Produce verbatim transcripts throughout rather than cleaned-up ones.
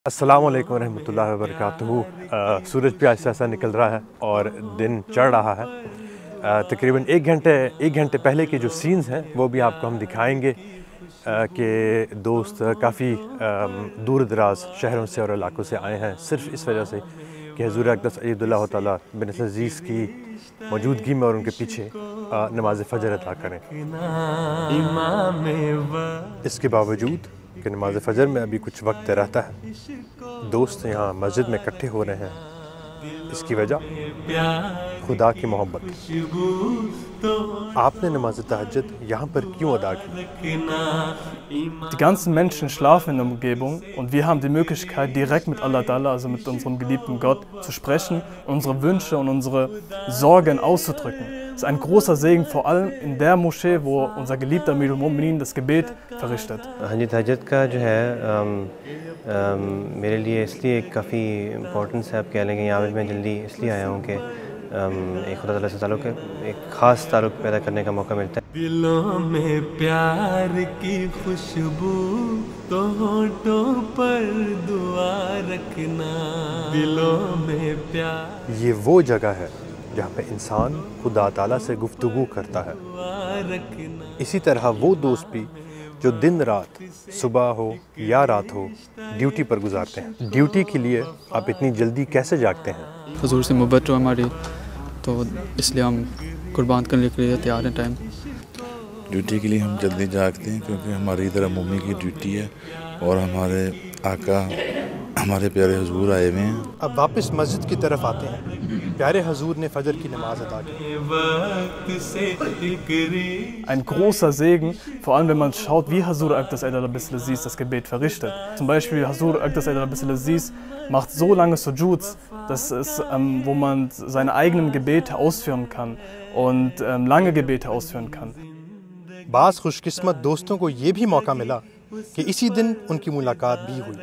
अस्सलाम वालेकुम रहमतुल्लाहि व बरकातुहू। सूरज भी ऐसा ऐसा निकल रहा है और दिन चढ़ रहा है। तकरीबन एक घंटे एक घंटे पहले के जो सीन्स हैं वो भी आपको हम दिखाएंगे कि दोस्त काफ़ी दूर दराज शहरों से और इलाकों से आए हैं सिर्फ इस वजह से कि हुज़ूर अक़दस अय्यदुल्लाह तआला बिन अज़ीज़ की मौजूदगी में और उनके पीछे नमाज फ़जर अदा करें। इसके बावजूद कि नमाज फ़जर में अभी कुछ वक्त रहता है, दोस्त यहाँ मस्जिद में इकट्ठे हो रहे हैं। इसकी वजह खुदा की मोहब्बत। आपने नमाज तहज्जुद यहाँ पर क्यों अदा की? Die ganzen Menschen schlafen in der Umgebung und wir haben die Möglichkeit, direkt mit Allah Ta'ala, also mit unserem geliebten Gott, zu sprechen, unsere Wünsche und unsere Sorgen auszudrücken. Das ist ein großer Segen, vor allem in der Moschee, wo unser geliebter Amirul Mu'minin das Gebet verrichtet. हाँ जी, तहज्जुद का जो है मेरे लिए इसलिए काफ़ी importance है, आप कह लें कि यहाँ पर मैं जल्दी इसलिए आया हूँ कि एक खुदा ताला से ताल्लुक़ एक ख़ास ताल्लुक़ पैदा करने का मौका मिलता है। दिलों में प्यार की खुशबू तो होठों पर दुआ रखना, दिलों में प्यार। ये वो जगह है जहाँ पे इंसान खुदा ताला से गुफ्तगू करता है। इसी तरह वो दोस्त भी जो दिन रात सुबह हो या रात हो ड्यूटी पर गुजारते हैं। ड्यूटी के लिए आप इतनी जल्दी कैसे जागते हैं? हुज़ूर से मोहब्बत हो हमारी, तो इसलिए हम कुर्बान करने के लिए तैयार हैं। टाइम ड्यूटी के लिए हम जल्दी जागते हैं क्योंकि हमारी इधर मम्मी की ड्यूटी है और हमारे आका हमारे प्यारे हुजूर आए हुए हैं। अब वापस मस्जिद की तरफ आते हैं। प्यारे हुजूर ने फजर की नमाज अदा की। Ein großer Segen, vor allem wenn man schaut, wie Huज़ūr Aqdas Ayyadullah Aziz das Gebet verrichtet. Zum Beispiel Huज़ūr Aqdas Ayyadullah Aziz macht so lange Sujuds, das ist, ähm, wo man seine eigenen Gebete ausführen kann und ähm, lange Gebete ausführen kann. बास खुशकिस्मत दोस्तों को ये भी मौका मिला कि इसी दिन उनकी मुलाकात भी हुई।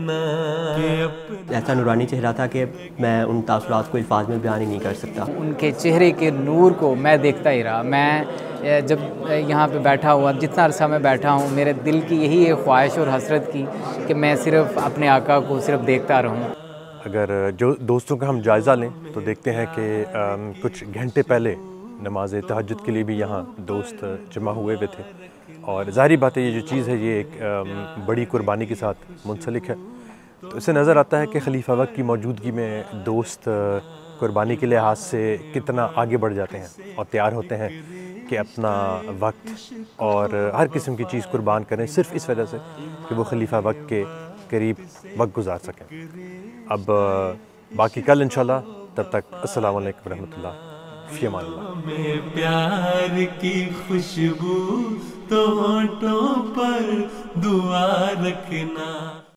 ऐसा नूरानी चेहरा था कि मैं उन तासुरात को अल्फाज में बयान ही नहीं कर सकता। उनके चेहरे के नूर को मैं देखता ही रहा। मैं जब यहाँ पे बैठा हुआ, जितना अरसा मैं बैठा हूँ, मेरे दिल की यही एक ख्वाहिश और हसरत की कि मैं सिर्फ अपने आका को सिर्फ देखता रहूँ। अगर जो दोस्तों का हम जायज़ा लें तो देखते हैं कि कुछ घंटे पहले नमाज तहज्जुद के लिए भी यहाँ दोस्त जमा हुए हुए थे और ज़ाहिरी बात है ये जो चीज़ है ये एक बड़ी कुर्बानी के साथ मुंसलिक है। तो इससे नज़र आता है कि खलीफा वक्त की मौजूदगी में दोस्त कुर्बानी के लिहाज से कितना आगे बढ़ जाते हैं और तैयार होते हैं कि अपना वक्त और हर किस्म की चीज़ कुर्बान करें सिर्फ इस वजह से कि वो खलीफा वक्त के करीब वक्त गुजार सकें। अब बाकी कल इंशाल्लाह, तब तक अस्सलाम वालेकुम रहमतुल्लाह फ़ी अमान अल्लाह। प्यार की खुशबू तो होठों पर दुआ रखना।